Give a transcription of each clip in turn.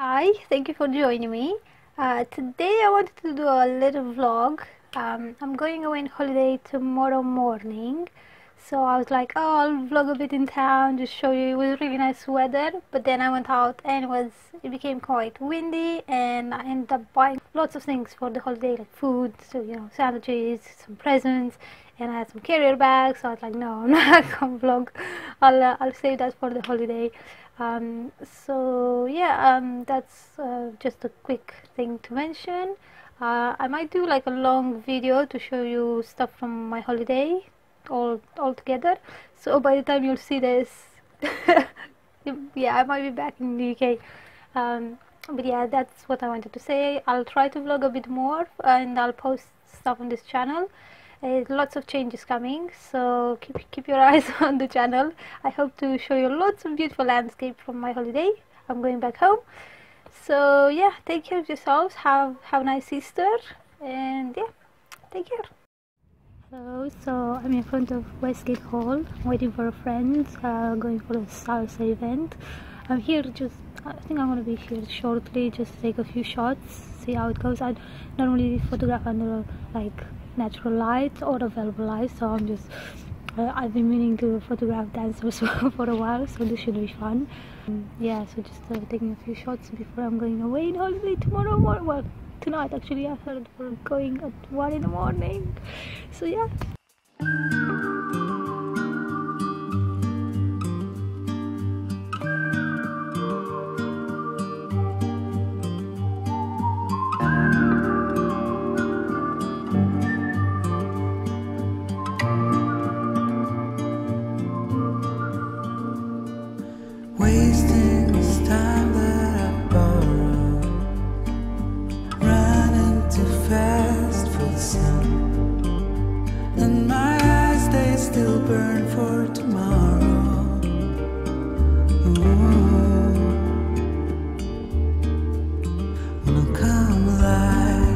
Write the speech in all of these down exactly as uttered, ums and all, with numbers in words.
Hi, thank you for joining me. Uh, today I wanted to do a little vlog. Um, I'm going away on holiday tomorrow morning, so I was like, oh, I'll vlog a bit in town, just show you. It was really nice weather, but then I went out and it was it became quite windy, and I ended up buying lots of things for the holiday, like food, so you know, sandwiches, some presents, and I had some carrier bags. So I was like, no, I'm not gonna vlog. I'll uh, I'll save that for the holiday. Um, so yeah, um, that's uh, just a quick thing to mention. Uh, I might do like a long video to show you stuff from my holiday all all together. So by the time you'll see this, yeah, I might be back in the U K. Um, but yeah, that's what I wanted to say. I'll try to vlog a bit more, and I'll post stuff on this channel. Uh, lots of changes coming, so keep keep your eyes on the channel. I hope to show you lots of beautiful landscape from my holiday. I'm going back home, so yeah, take care of yourselves. Have have a nice Easter, and yeah, take care. Hello, so I'm in front of Westgate Hall, waiting for a friend, uh, going for a salsa event. I'm here just, I think I'm gonna be here shortly, just to take a few shots, see how it goes. I normally photograph under like natural light or available light, so I'm just uh, I've been meaning to photograph dancers for a while, so this should be fun. Um, yeah, so just uh, taking a few shots before I'm going away on holiday tomorrow morning. Well, tonight actually. I heard we're going at one in the morning, so yeah. Wasting this time that I borrowed, running too fast for the sun, and my eyes, they still burn for tomorrow. Ooh. When I'll come alive,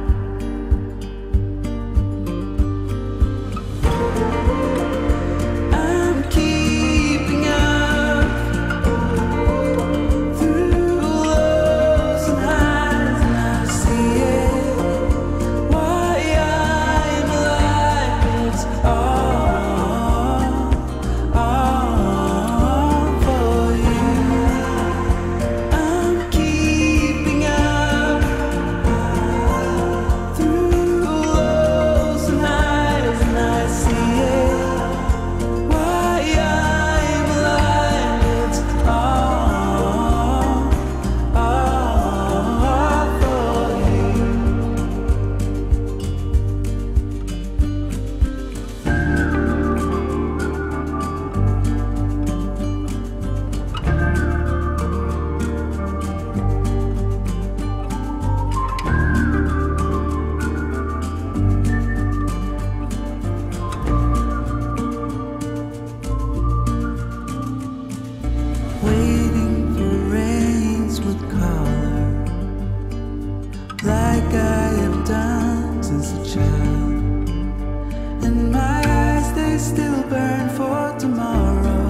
like I have done since a child, and my eyes, they still burn for tomorrow.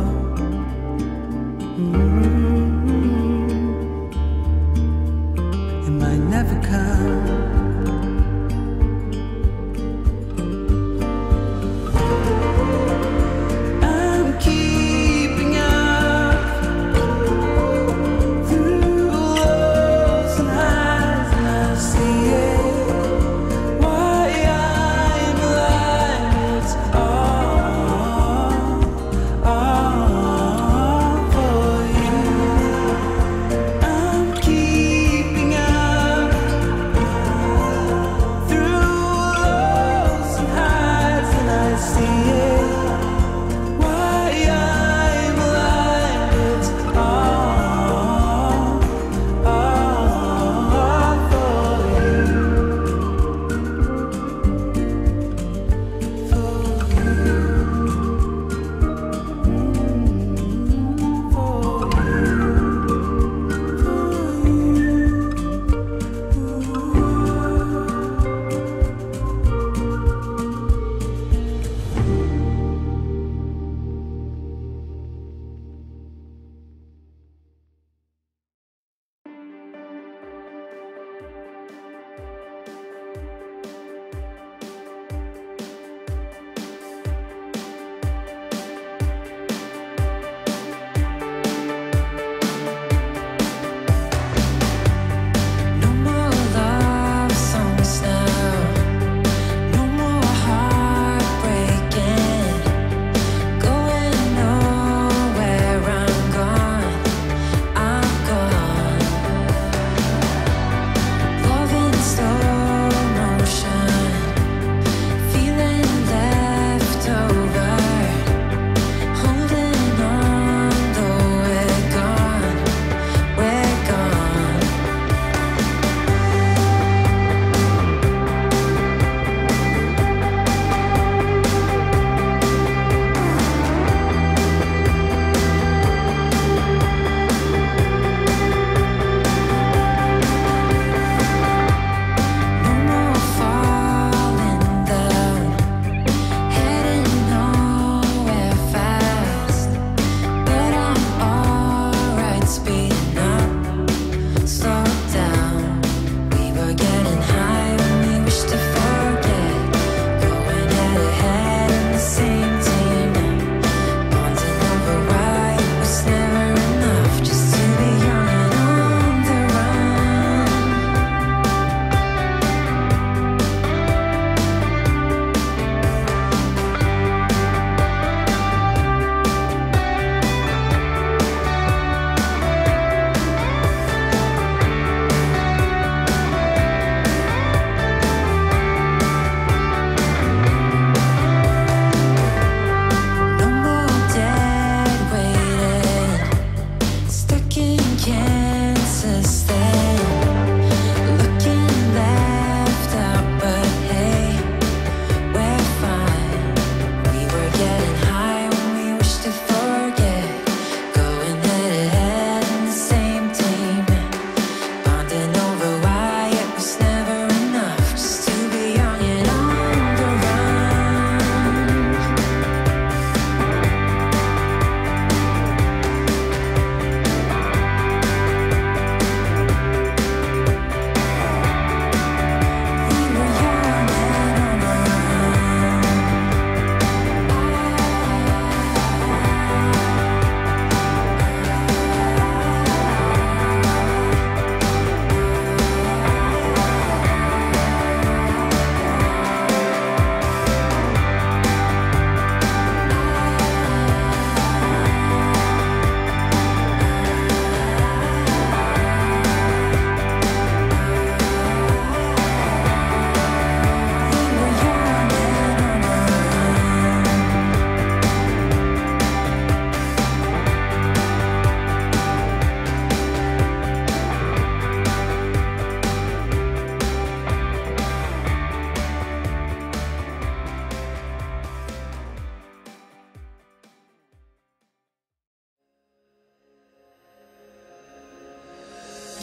Mm-hmm. It might never come.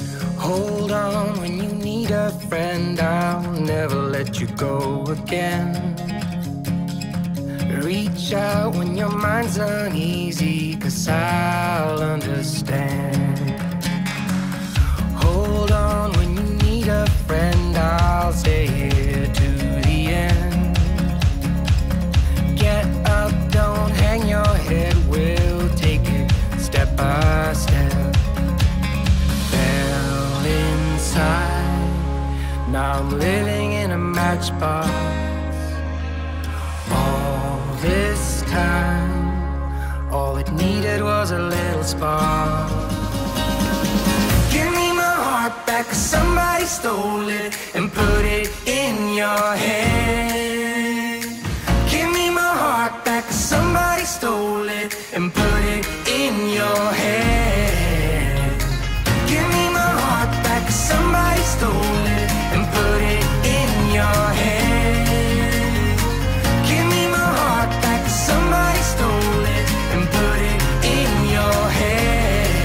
Hold on when you need a friend, I'll never let you go again. Reach out when your mind's uneasy, 'cause I'll understand. Hold on when you need a friend, I'll stay here to the end. Get up, don't hang your head, we'll take it step by step. Fell inside, now I'm living in a matchbox. All this time, all it needed was a little spark. Give me my heart back, 'cause somebody stole it and put it in your head. Give me my heart back, 'cause somebody stole it and put it in your head. Give me my heart back, 'cause somebody stole it and put it in your head. Give me my heart back, 'cause somebody stole it and put it in your head.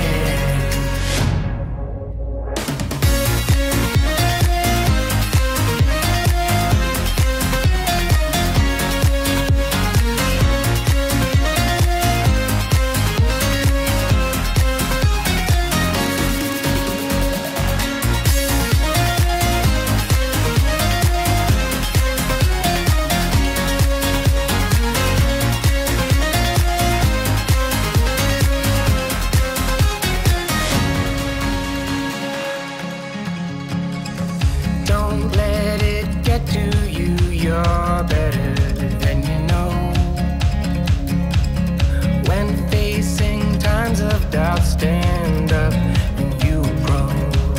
Don't let it get to you, you're better than you know. When facing times of doubt, stand up and you grow.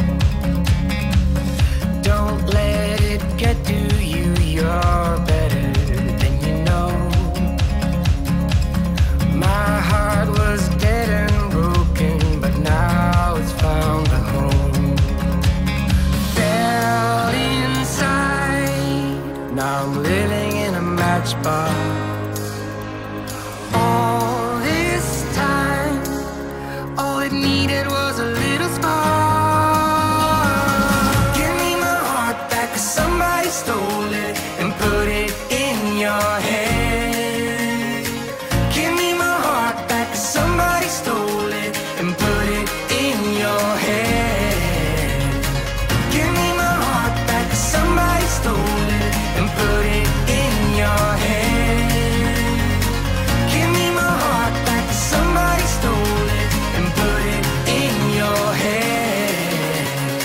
Don't let it get to you, you're better than you know. My heart was dead and broken, but now it's found a home. Fell inside, now I'm living in a matchbox. All this time, all it needed was a little spark. Give me my heart back, 'cause somebody stole it and put it in your head. Give me my heart back, 'cause somebody stole it and put it in your head. Give me my heart back, 'cause somebody stole it and put it in your head. Give me my heart back, 'cause somebody stole it and put it in your head.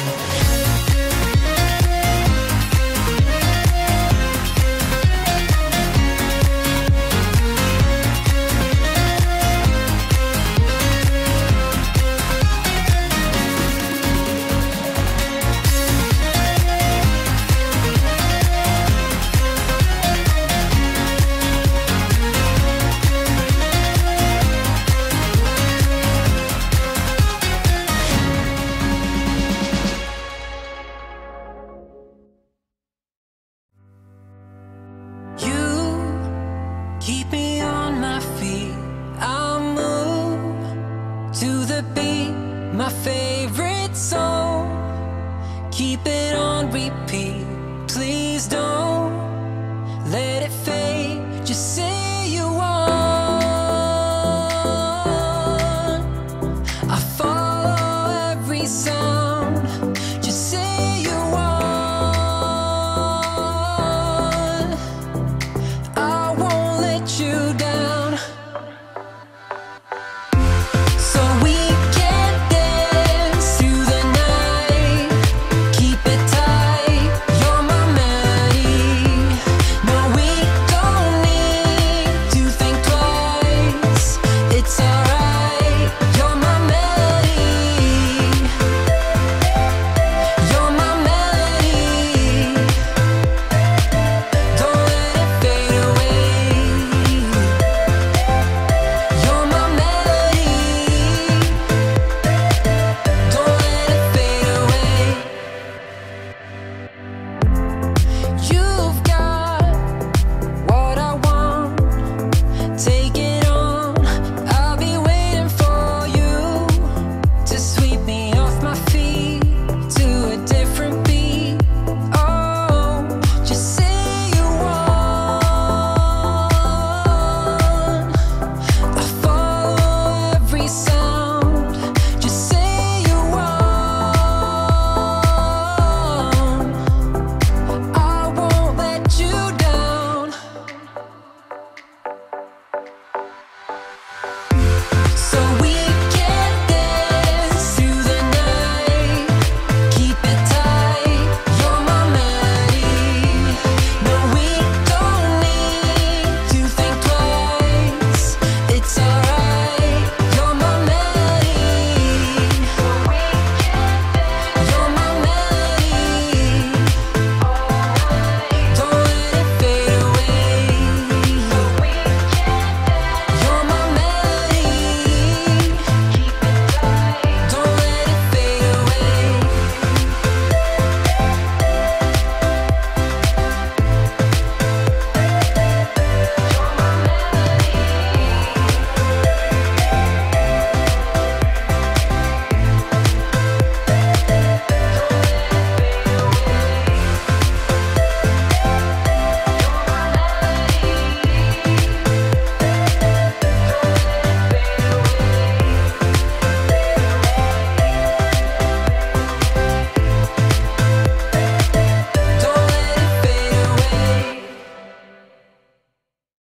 You keep me on my feet. I'll move to the beat, my favorite song. Keep it on repeat.